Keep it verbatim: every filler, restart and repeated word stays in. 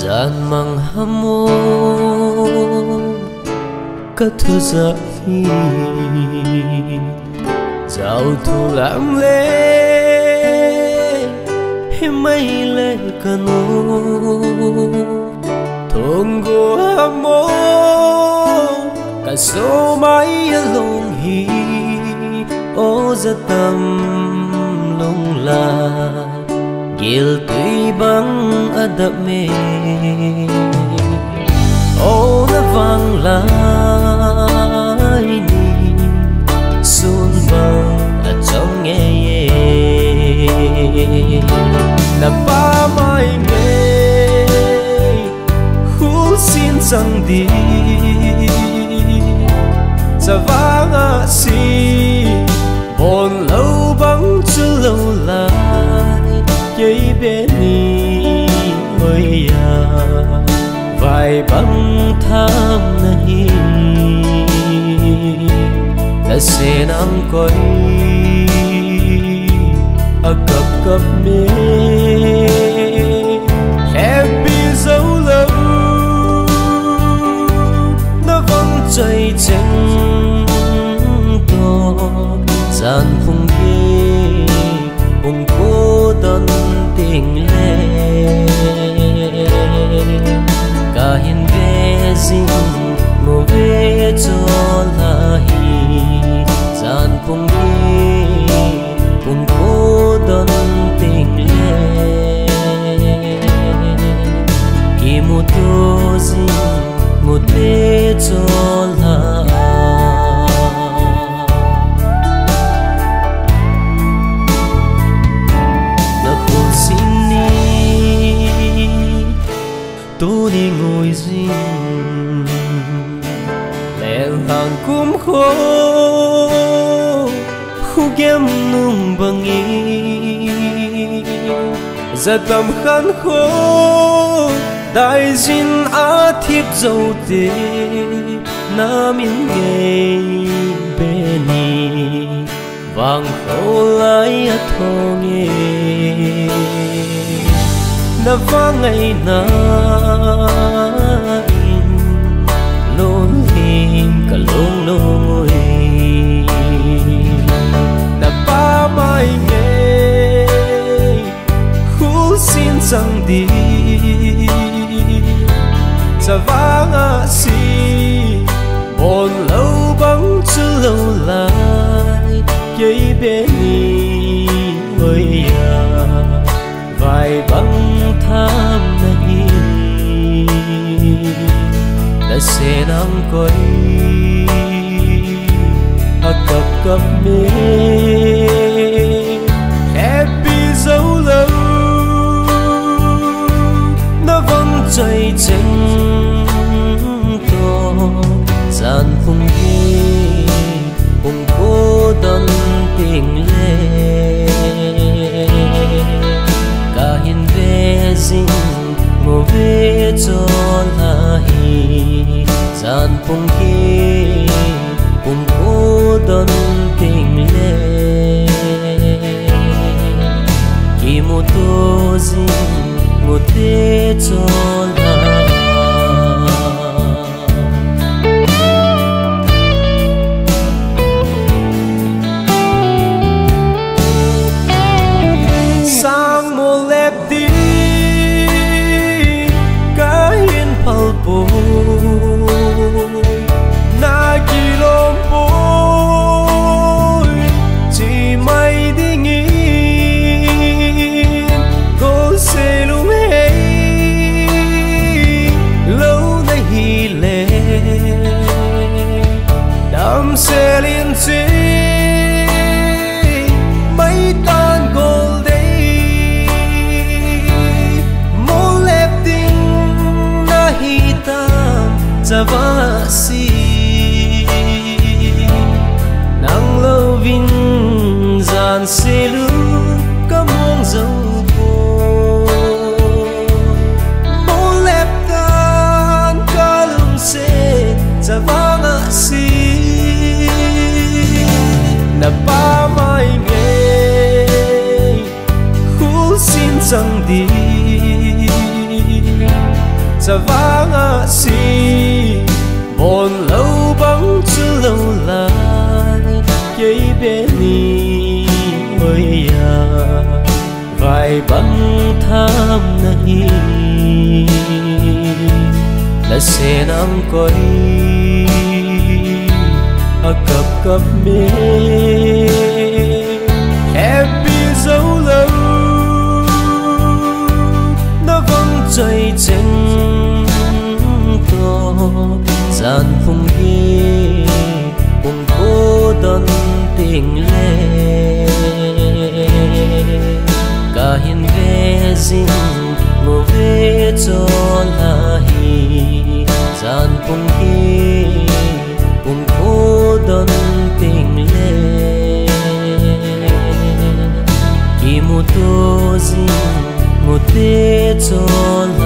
gian mang hamo cất thư giấy dạo thu lãng lê mây lê cano thong go hamo cả số mãi lông hi ô giấc tâm lung la gil tùy băng adab me ô na vang lại ni sun băng ở trong nghe na ba mai me khu xin rằng đi za vang a si bồn lâu băng chưa lâu lại dây bên ni ơi à vài băng tham nahi đã sẽ nắng coi a cập cập mê happy dấu lâu nó vẫn chạy chân to gian phung ghê cùng cô đơn tình lệ cả hiền về dinh ngô về cho là hi gian phung ghê cùng cô đơn tình lệ khi một tô dinh một lễ cho là tôi đi ngồi riêng lẹn hàng cúm khô khu kem nung bằng ý giật tầm khăn khô đại dinh á thiếp dâu tê nam yên nghề bên ni vàng khâu lại thô nghe na vang ngày na in lôn hình cả lông lông na ba mai nghe khu xin rằng đi za vang a si bồn lâu băng chưa lâu lại dây bên ni ơi à vài băng tham nahi đã sẽ nắng coi a cập cập mê happy dấu lâu nó vẫn chạy chân to gian phung ghê cùng cô đơn tình lệ cả hiền về dinh ngô về cho là hi gian phung ghê cùng cô đơn tình lệ khi một tô dinh một thế cho là sang một lẹp đi cả hiên phal bôi na kỳ lom bôi chỉ mây đi nghìn cô sẽ lúc ấy lâu nay hi lệ đam sẽ liên chế mấy tan gold za va si nang lâu vin gian se lu ca mong dâu cô mô lép tan ca lung se za va si na ba mai nghe khu xin rằng đi si bồn lâu bóng chứ lâu lại giấy bé ni ôi à vài băng tham này là sẽ nắng coi a cặp cặp mê happy dấu lâu nó vẫn chạy chân to gian phung ghê cùng cô đơn tình lệ cả hiền về dinh ngô về cho là hi gian phung ghê cùng cô đơn tình lệ kỳ một tô dinh một tê cho là